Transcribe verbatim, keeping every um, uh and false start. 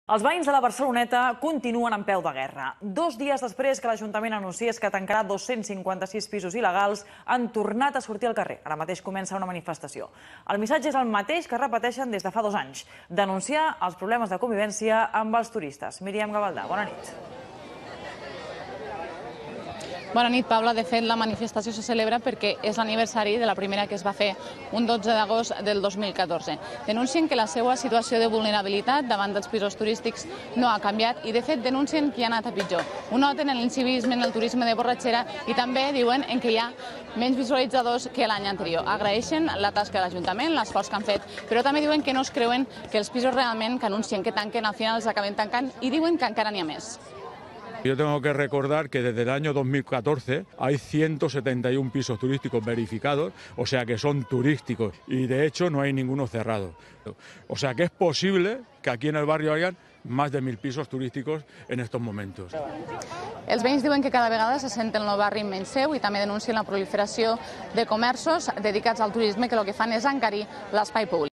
Els veïns de la Barceloneta continuen en peu de guerra. Dos dies després que l'Ajuntament anunciés que tancarà dos-cents cinquanta-sis pisos il·legals, han tornat a sortir al carrer. Ara mateix comença una manifestació. El missatge és el mateix que repeteixen des de fa dos anys. Denunciar els problemes de convivència amb els turistes. Míriam Gavaldà, bona nit. Bona nit, Paula. De fet, la manifestació se celebra perquè és l'aniversari de la primera que es va fer un dotze d'agost del dos mil catorze. Denuncien que la seva situació de vulnerabilitat davant dels pisos turístics no ha canviat i, de fet, denuncien que ha anat a pitjor. Ho noten en l'incivisme, en el turisme de borratxera i també diuen en que hi ha menys visualitzadors que l'any anterior. Agraeixen la tasca de l'Ajuntament, l'esforç que han fet, però també diuen que no es creuen que els pisos realment que anuncien que tanquen al final els acaben tancant i diuen que encara n'hi ha més. Yo tengo que recordar que desde el año dos mil catorce hay ciento setenta y uno pisos turísticos verificados, o sea que son turísticos y de hecho no hay ninguno cerrado. O sea que es posible que aquí en el barrio hayan más de mil pisos turísticos en estos momentos. Els veïns diuen que cada vegada se senten el barri menys seu i també denuncien la proliferació de comerços dedicats al turisme que el que fan és encarir l'espai públic.